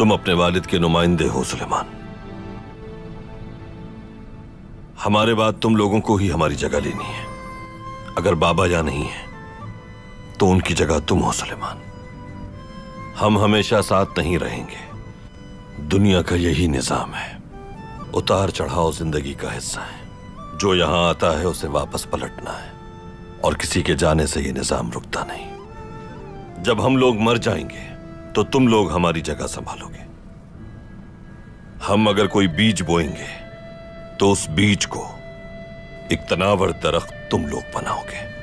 तुम अपने वालिद के नुमाइंदे हो सुलेमान। हमारे बाद तुम लोगों को ही हमारी जगह लेनी है। अगर बाबा यहाँ नहीं है तो उनकी जगह तुम हो सुलेमान। हम हमेशा साथ नहीं रहेंगे। दुनिया का यही निजाम है, उतार चढ़ाव जिंदगी का हिस्सा है। जो यहां आता है उसे वापस पलटना है, और किसी के जाने से यह निजाम रुकता नहीं। जब हम लोग मर जाएंगे तो तुम लोग हमारी जगह संभालोगे। हम अगर कोई बीज बोएंगे तो उस बीज को एक तनावर दरख्त तुम लोग बनाओगे।